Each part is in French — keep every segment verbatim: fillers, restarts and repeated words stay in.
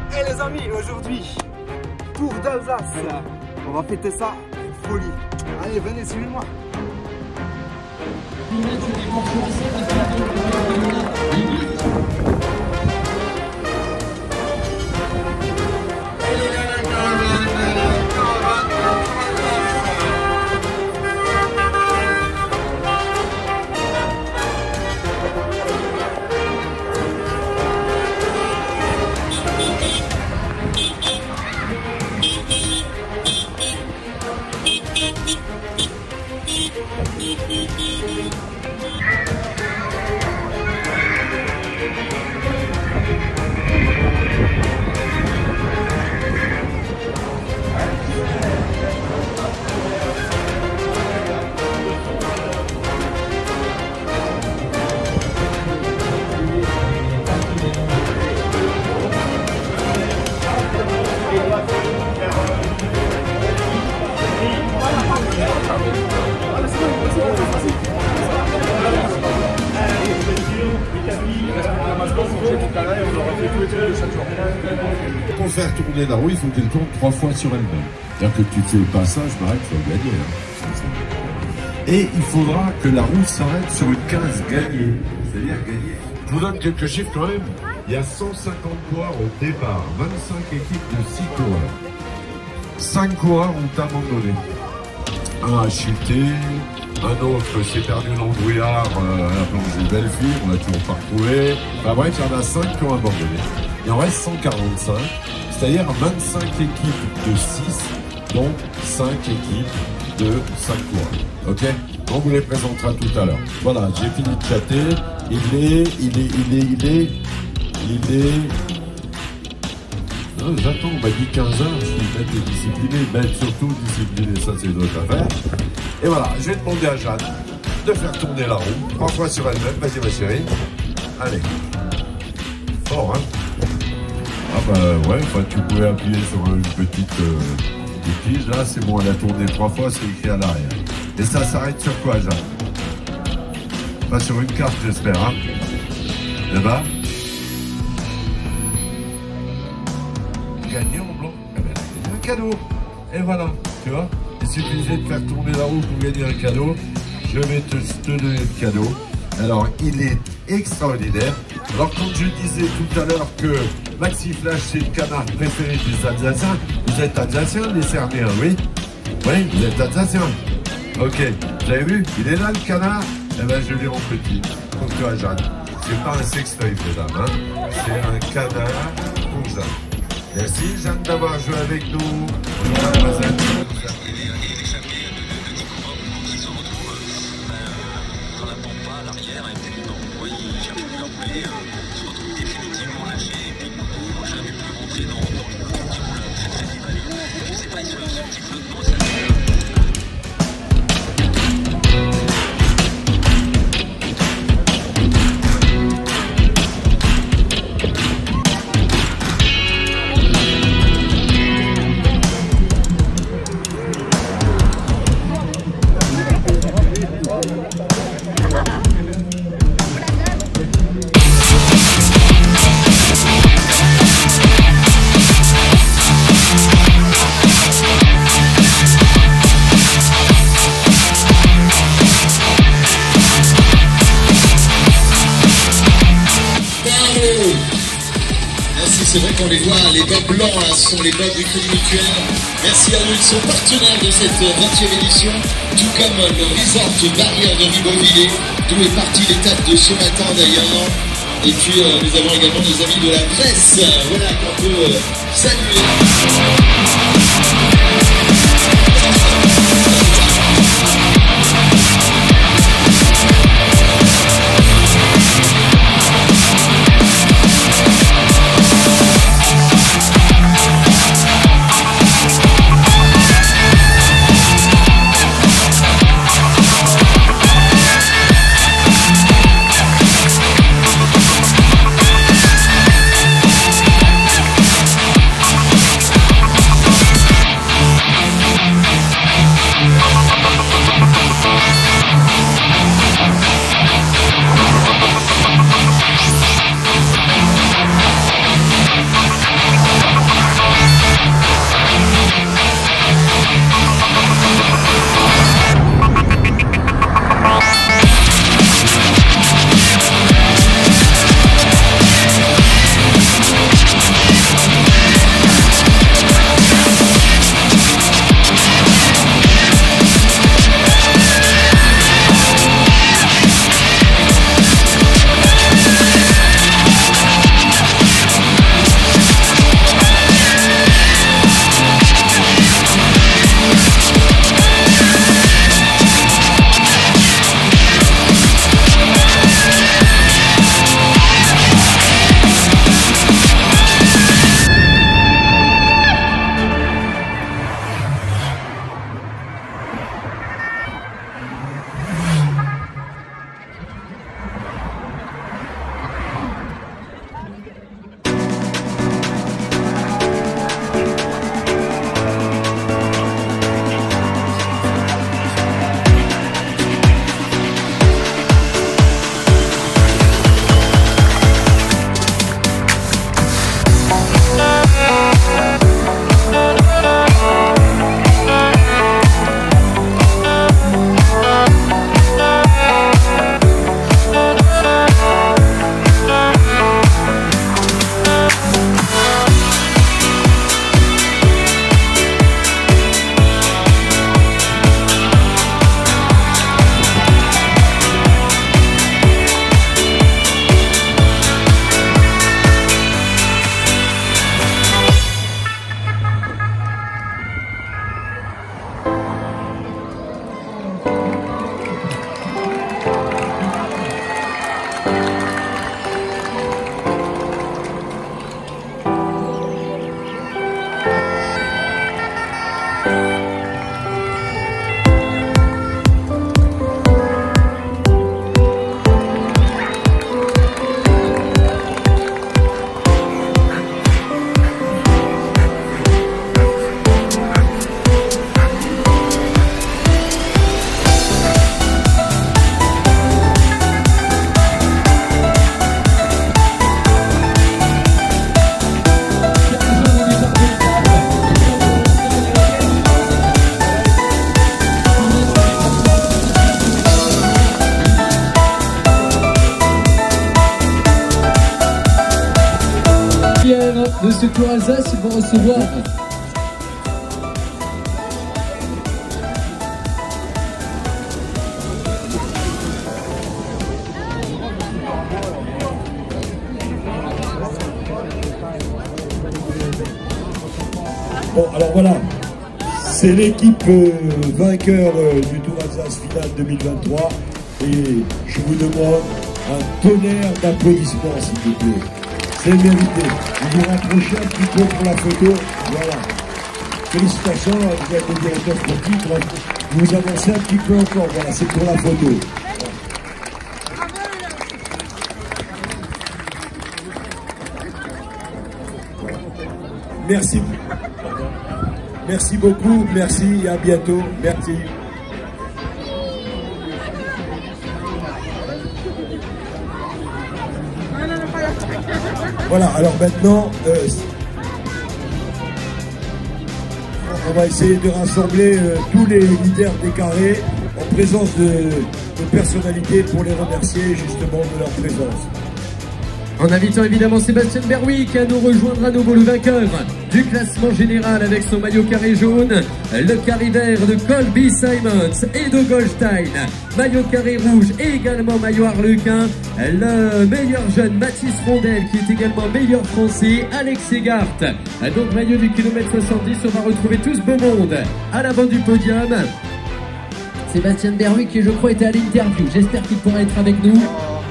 Et les amis, aujourd'hui, Tour d'Alsace. On va fêter ça, une folie. Allez, venez, suivez-moi. Pour faire tourner la roue, il faut qu'elle tourne trois fois sur elle-même. C'est-à-dire que tu fais le passage, pareil, tu vas gagner. Hein. Et il faudra que la roue s'arrête sur une case gagnée. C'est-à-dire gagnée. Je vous donne quelques chiffres quand même. Il y a cent cinquante coureurs au départ, vingt-cinq équipes de six coureurs. cinq coureurs ont abandonné. Un a chuté, un autre s'est perdu dans le brouillard euh, à la planche des Belleville, on l'a toujours pas retrouvé. Enfin bref, il y en a cinq qui ont abandonné. Il en reste cent quarante-cinq, c'est-à-dire vingt-cinq équipes de six, dont cinq équipes de cinq coureurs. Ok? On vous les présentera tout à l'heure. Voilà, j'ai fini de chatter. Il est, il est, il est, il est, il est... Non, j'attends, on m'a dit quinze heures, je suis bête et discipliné, bête surtout, discipliné, ça c'est une autre affaire. Et voilà, je vais demander à Jeanne de faire tourner la roue, trois fois sur elle-même, vas-y ma chérie. Allez. Fort, hein? Ah bah ouais, enfin tu pouvais appuyer sur une petite euh, tige, là c'est bon, elle a tourné trois fois, c'est écrit à l'arrière. Et ça s'arrête sur quoi, Jeanne? Pas sur une carte, j'espère, hein? Eh ben, gagné en blanc, eh ben, un cadeau. Et voilà, tu vois, il suffisait de faire tourner la roue pour gagner un cadeau. Je vais te, te donner le cadeau. Alors, il est extraordinaire. Alors, quand je disais tout à l'heure que Maxi Flash, c'est le canard préféré des Alsaciens, vous êtes Alsaciens, les Cernéens, oui? Oui, vous êtes Alsaciens. Ok, vous avez vu? Il est là, le canard? Eh ben, je l'ai en petit. Pour toi, Jeanne. C'est pas un sextoy, mesdames, hein. C'est un canard pour Jeanne. Merci Jeanne d'avoir joué avec nous. Bonjour mademoiselle. Dans la pampa, à l'arrière, et puis bon, oui, j'avais pu l'employer, euh, se retrouve définitivement lâché, et puis bon, j'avais pu rentrer dans, dans le coup qui roule très très vite. Je sais pas, ce, ce petit flottement, ça fait... C'est vrai qu'on les voit, les bottes blancs là, ce sont les bottes du Crédit Mutuel. Merci à eux, ils sont partenaires de cette vingtième édition, tout comme le resort Barrière de Ribeauvillé, d'où est partie l'étape de ce matin d'ailleurs. Et puis euh, nous avons également nos amis de la Grèce, voilà qu'on peut euh, saluer. ce Tour Alsace, ils vont recevoir bon, alors voilà, c'est l'équipe euh, vainqueur euh, du Tour Alsace finale deux mille vingt-trois et je vous demande un tonnerre d'applaudissements s'il vous plaît. C'est mérité. Vous vous rapprochez un petit peu pour la photo. Voilà. Félicitations, vous êtes le directeur sportif. Vous avancez un petit peu encore. Voilà, c'est pour la photo. Voilà. Merci. Merci beaucoup. Merci et à bientôt. Merci. Voilà, alors maintenant, euh, on va essayer de rassembler euh, tous les leaders des carrés en présence de, de personnalités pour les remercier justement de leur présence. En invitant évidemment Sébastien Berwick à nous rejoindre à nouveau, le vainqueur du classement général avec son maillot carré jaune, le carré vert de Colby Simons et de Goldstein, maillot carré rouge et également maillot harlequin, le meilleur jeune Mathis Rondel qui est également meilleur français, Alex Segart, donc maillot du kilomètre soixante-dix. On va retrouver tout ce beau monde à l'avant du podium. Sébastien Berwick qui je crois était à l'interview, j'espère qu'il pourra être avec nous.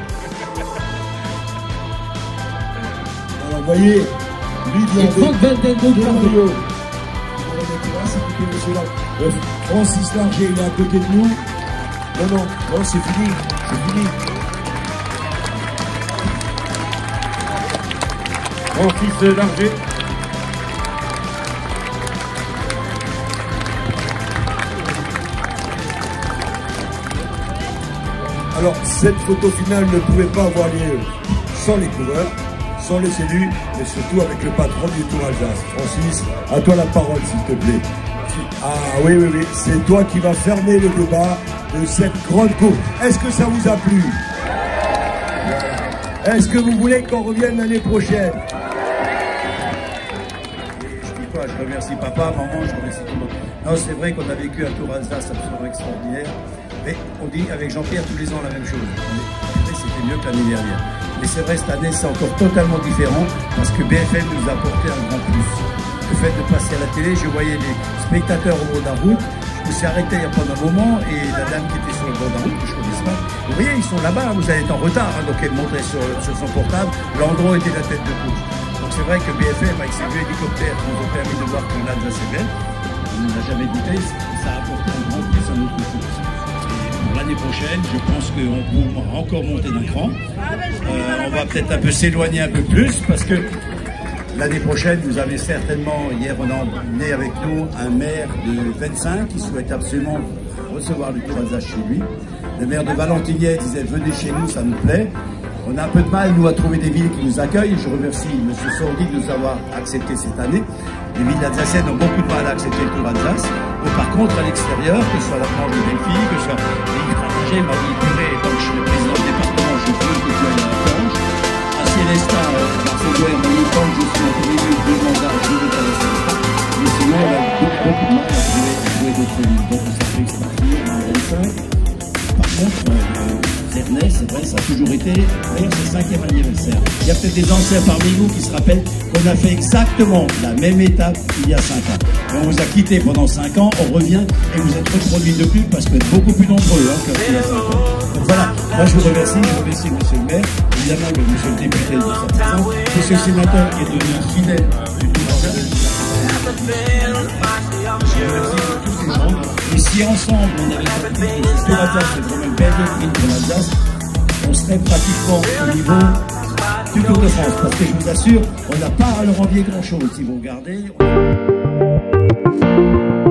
Alors vous voyez, Et Franck Vandenbroek, pardon. Euh, Francis Larger, il est à côté de nous. Non, non, non, c'est fini, c'est fini. Francis Larger. Alors, cette photo finale ne pouvait pas avoir lieu sans les coureurs, sans les élus, mais surtout avec le patron du Tour Alsace. Francis, à toi la parole, s'il te plaît. Ah oui, oui, oui, c'est toi qui vas fermer le débat de cette grande course. Est-ce que ça vous a plu? Est-ce que vous voulez qu'on revienne l'année prochaine? Je dis quoi, je remercie papa, maman, je remercie tout le monde. Non, c'est vrai qu'on a vécu un Tour Alsace absolument extraordinaire. Mais on dit avec Jean-Pierre tous les ans la même chose. C'était mieux que l'année dernière. Mais c'est vrai, cette année, c'est encore totalement différent parce que B F M nous a apporté un grand plus. Le fait de passer à la télé, je voyais les spectateurs au bord de la route. Je me suis arrêté il y a pas un moment et la dame qui était sur le bord de la route, que je ne connaissais pas, vous voyez, ils sont là-bas, vous allez être en retard. Hein, donc elle montrait sur, sur son portable, l'endroit était la tête de course. Donc c'est vrai que B F M, avec ses vieux hélicoptères, nous ont permis de voir que l'Alsace est belle. On ne l'a jamais douté, ça a apporté un grand plus à notre course. Pour l'année prochaine, je pense qu'on pourra encore monter d'un cran. Euh, on va peut-être un peu s'éloigner un peu plus parce que l'année prochaine, vous avez certainement, hier on a emmené avec nous un maire de vingt-cinq qui souhaite absolument recevoir le Tour Alsace chez lui. Le maire de Valentinière disait venez chez nous, ça nous plaît. On a un peu de mal, nous, à trouver des villes qui nous accueillent. Je remercie M. Sordi de nous avoir accepté cette année. Les villes alsaciennes ont beaucoup de mal à accepter le Tour Alsace. Mais par contre, à l'extérieur, que ce soit la planche de Delphi, que ce soit les Frangé, m'a dit purée, comme je suis le président du département, je veux que tu ailles à la planche. À Célestin, Barcelone, à mon planche, je suis un peu mieux de deux mandats, je veux aller à Célestin. Mais sinon, on a beaucoup, beaucoup de mal à trouver, à trouver d'autres villes. Donc, ça fait extraordinaire, en vingt-cinq. Par contre, euh, Cernay, c'est vrai, ça a toujours été, d'ailleurs c'est le cinquième anniversaire. Il y a peut-être des anciens parmi vous qui se rappellent qu'on a fait exactement la même étape il y a cinq ans. Et on vous a quitté pendant cinq ans, on revient et vous êtes reproduits depuis parce que vous êtes beaucoup plus nombreux hein, qu'il y a cinq ans. Donc voilà, moi je vous remercie, je remercie monsieur le maire, évidemment que monsieur le député de sa présence, monsieur le sénateur qui est devenu un fidèle du Tour Alsace. Je remercie tous ces gens. Et si ensemble on avait compris que ce Tour Alsace c'est vraiment une belle doctrine pour l'Alsace, on serait pratiquement au niveau du Tour de France. Parce que je vous assure, on n'a pas à leur envier grand chose. Si vous regardez. On...